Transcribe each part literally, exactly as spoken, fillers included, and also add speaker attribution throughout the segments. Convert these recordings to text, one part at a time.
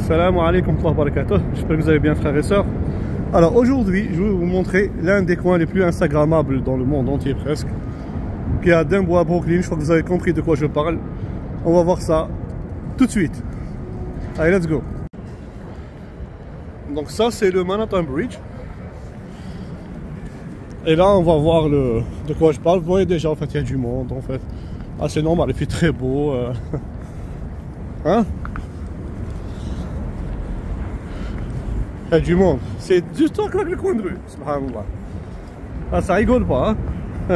Speaker 1: Salam alaikum wa barakatuh. J'espère que vous allez bien, frères et sœurs. Alors aujourd'hui, je vais vous montrer l'un des coins les plus instagrammables dans le monde entier presque, qui est à Dumbo à Brooklyn. Je crois que vous avez compris de quoi je parle. On va voir ça tout de suite. Allez, let's go. Donc ça, c'est le Manhattan Bridge. Et là, on va voir le, de quoi je parle. Vous voyez déjà, en fait, il y a du monde, en fait. Ah, c'est normal, il fait très beau. Euh... Hein? Il y a du monde. C'est juste encore le coin de rue. Subhanallah. Ah, ça rigole pas, hein?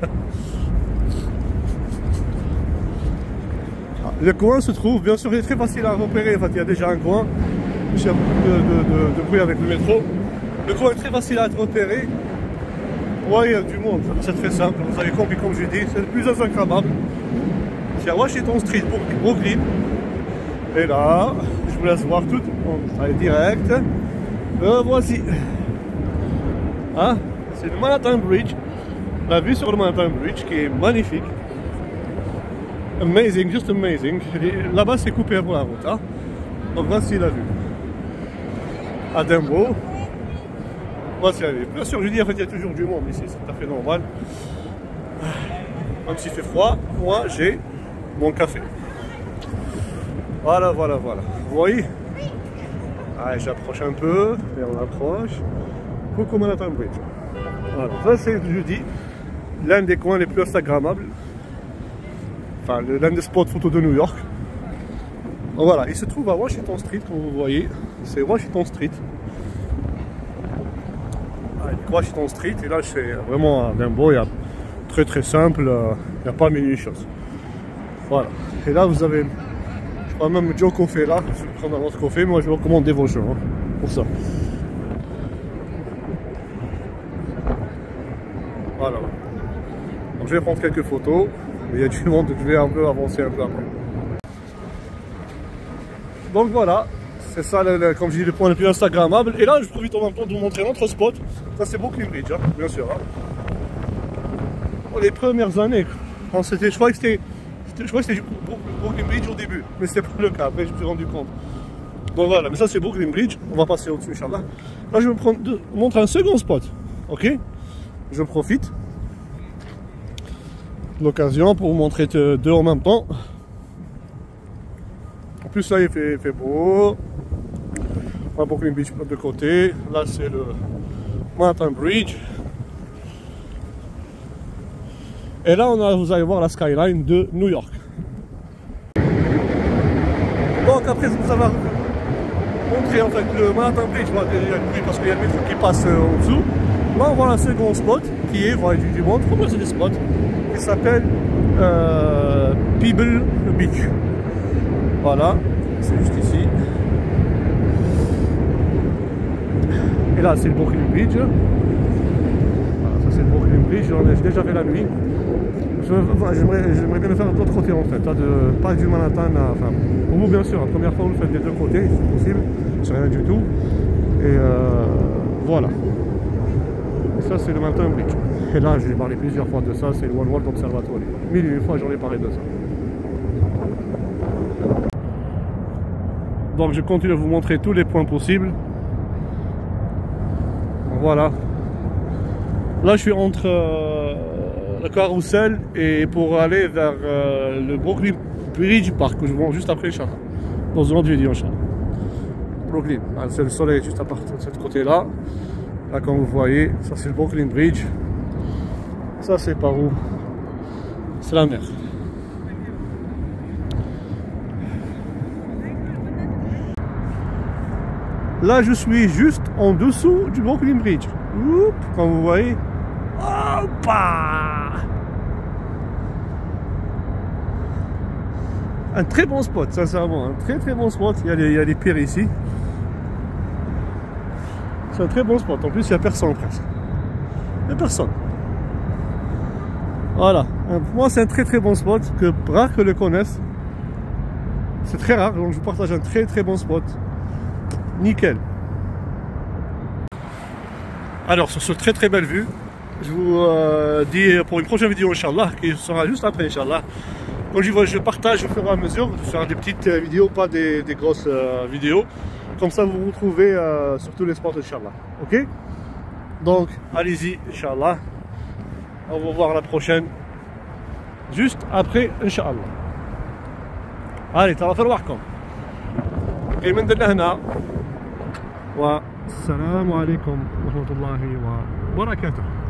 Speaker 1: Le coin se trouve, bien sûr, il est très facile à repérer. En fait, il y a déjà un coin. Il y a beaucoup de, de, de, de bruit avec le métro. Le coin est très facile à être repéré. Ouais, il y a du monde. C'est très simple. Vous avez compris, comme je dis, c'est le plus instagrammable. C'est à Washington Street, Brooklyn. Et là, je vous laisse voir tout. On allez direct. Euh, voici. Hein? C'est le Manhattan Bridge. La vue sur le Manhattan Bridge qui est magnifique. Amazing, just amazing. Là-bas, c'est coupé pour la route. Hein? Donc voici la vue. À Dumbo. Voici la vue. Bien sûr, je dis, en fait, il y a toujours du monde ici. C'est tout à fait normal. Même s'il fait froid, moi, j'ai mon café. Voilà, voilà, voilà. Vous voyez? Allez, j'approche un peu, et on approche. Coucou Manhattan Bridge. Voilà, ça c'est, je dis, l'un des coins les plus instagrammables. Enfin, l'un des spots photos de New York. Donc, voilà, il se trouve à Washington Street, comme vous voyez. C'est Washington Street. Allez, Washington Street, et là c'est vraiment à Dumbo, il y a très très simple, il n'y a pas mille choses. Voilà, et là vous avez... Même Joe Coffee là, je vais prendre un autre café, moi je vais recommander vos gens hein, pour ça. Voilà. Donc, je vais prendre quelques photos, mais il y a du monde donc je vais un peu avancer un peu après. Donc voilà, c'est ça le, le, comme je dis, le point le plus instagrammable. Et là je profite en même temps de vous montrer un autre spot. Ça c'est Brooklyn Bridge, hein, bien sûr. Hein. Oh, les premières années, quand c'était, je crois que c'était Je crois que c'était Brooklyn Bridge au début, mais c'est pas le cas, après je me suis rendu compte. Donc voilà, mais ça c'est Brooklyn Bridge, on va passer au-dessus, Inch'Allah. Là je vais vous montrer un second spot, ok? Je profite de l'occasion pour vous montrer deux en même temps. En plus là il fait, il fait beau. On va Brooklyn Bridge de côté, là c'est le Manhattan Bridge. Et là, on a, vous allez voir la skyline de New York. Donc après vous avoir montré en fait le Manhattan Bridge, il y a le bruit parce qu'il y a le métro qui passe euh, en dessous. Là on voit un second spot qui est, voilà, du monde, comment c'est des spots, qui s'appelle euh, Pebble Beach. Voilà, c'est juste ici. Et là c'est le Brooklyn Bridge. Voilà, ça c'est le Brooklyn Bridge, j'en ai déjà fait la nuit. J'aimerais bien le faire de l'autre côté en fait, hein, de, pas du Manhattan, à, enfin pour vous bien sûr, la première fois vous le faites des deux côtés, c'est possible, c'est rien du tout. Et euh, voilà. Et ça c'est le Manhattan Bridge. Et là j'ai parlé plusieurs fois de ça, c'est le One World Observatory. Mille et une fois j'en ai parlé de ça. Donc je continue à vous montrer tous les points possibles. Voilà. Là je suis entre euh, le carrousel et pour aller vers euh, le Brooklyn Bridge Park que je vois juste après Inch'Allah. Dans une autre vidéo Inch'Allah. Brooklyn, c'est le soleil juste à partir de ce côté là. Là comme vous voyez, ça c'est le Brooklyn Bridge. Ça c'est par où? C'est la mer. Là je suis juste en dessous du Brooklyn Bridge. Oups, comme vous voyez. Opa! Un très bon spot, sincèrement, un très très bon spot. Il y a les, il y a les pierres ici. C'est un très bon spot. En plus, il n'y a personne presque. Il n'y a personne. Voilà. Pour moi, c'est un très très bon spot que rares que le connaissent. C'est très rare, donc je vous partage un très très bon spot. Nickel. Alors, sur ce très très belle vue, je vous euh, dis pour une prochaine vidéo, Inch'Allah, qui sera juste après, Inch'Allah. Comme je vois, je partage au fur et à mesure, je vais faire des petites vidéos, pas des, des grosses euh, vidéos. Comme ça, vous vous retrouvez euh, sur tous les sports, Inch'Allah. Ok? Donc, allez-y, Inch'Allah. On va voir la prochaine. Juste après, Inch'Allah. Allez, ترى في رواحكم. من درنا هنا. والسلام عليكم ورحمة الله وبركاته.